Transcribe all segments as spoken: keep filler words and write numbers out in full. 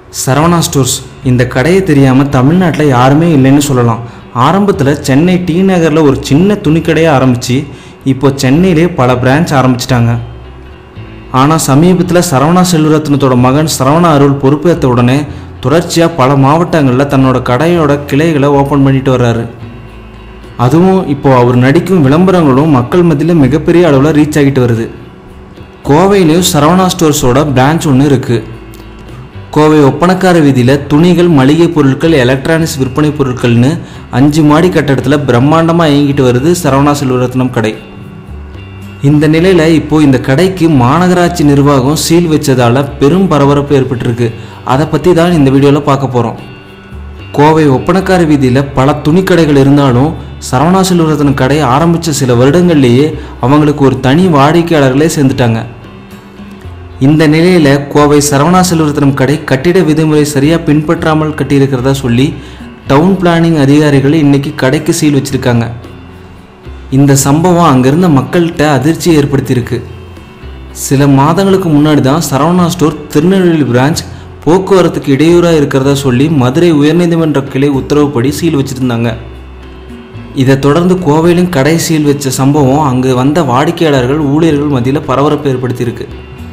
Saravana stores இந்த கடையை தெரியாமல் தமிழ்நாட்டில் யாருமே இல்லைன்னு சொல்லலாம். ஆரம்பத்தில் சென்னை டி நகரில் ஒரு சின்ன துணிக்கடையை ஆரம்பித்து இப்போ சென்னையிலே பல பிரான்ச் ஆரம்பிச்சிட்டாங்க. ஆனால் சமீபத்தில் சரவணா செல்வரத்னத்தோட மகன் சரவணா அருள் பொறுப்பேற்ற உடனே தொடர்ச்சியாக பல மாவட்டங்களில் தன்னோட கடையோட கிளைகளை ஓப்பன் பண்ணிட்டு வர்றாரு. அதுவும் இப்போது அவர் நடிக்கும் விளம்பரங்களும் மக்கள் மத்தியில் மிகப்பெரிய அளவில் ரீச் ஆகிட்டு வருது. கோவையிலையும் சரவணா ஸ்டோர்ஸோட பிரான்ச் ஒன்று இருக்குது. கோவை ஒப்பனக்கார வீதியில் துணிகள், மளிகை பொருட்கள், எலக்ட்ரானிக்ஸ் விற்பனை பொருட்கள்னு அஞ்சு மாடி கட்டடத்தில் பிரம்மாண்டமாக இயங்கிட்டு வருது சரவணா செல்வரத்னம் கடை. இந்த நிலையில் இப்போது இந்த கடைக்கு மாநகராட்சி நிர்வாகம் சீல் வச்சதால் பெரும் பரபரப்பு ஏற்பட்டிருக்கு. அதை பற்றி தான் இந்த வீடியோவில் பார்க்க போகிறோம். கோவை ஒப்பனக்கார வீதியில் பல துணிக்கடைகள் இருந்தாலும் சரவணா செல்வரத்னம் கடை ஆரம்பித்த சில வருடங்கள்லேயே அவங்களுக்கு ஒரு தனி வாடிக்கையாளர்களே சேர்ந்துட்டாங்க. இந்த நிலையில் கோவை சரவணா செல்வரத்னம் கடை கட்டிட விதிமுறை சரியாக பின்பற்றாமல் கட்டியிருக்கிறதா சொல்லி டவுன் பிளானிங் அதிகாரிகள் இன்றைக்கி கடைக்கு சீல் வச்சுருக்காங்க. இந்த சம்பவம் அங்கேருந்த மக்கள்கிட்ட அதிர்ச்சியை ஏற்படுத்தியிருக்கு. சில மாதங்களுக்கு முன்னாடி தான் சரவணா ஸ்டோர் திருநெல்வேலி பிரான்ச் போக்குவரத்துக்கு இடையூறாக இருக்கிறதா சொல்லி மதுரை உயர்நீதிமன்ற கிளை உத்தரவுப்படி சீல் வச்சுருந்தாங்க. இதை தொடர்ந்து கோவையிலும் கடை சீல் வச்ச சம்பவம் அங்கு வந்த வாடிக்கையாளர்கள், ஊழியர்கள் மத்தியில் பரபரப்பு ஏற்படுத்தியிருக்கு.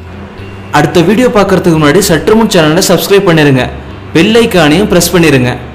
அடுத்த வீடியோ பார்க்குறதுக்கு முன்னாடி சற்றுமுன் சேனலை சப்ஸ்கிரைப் பண்ணிடுங்க, பெல் ஐக்கானையும் ப்ரெஸ் பண்ணிடுங்க.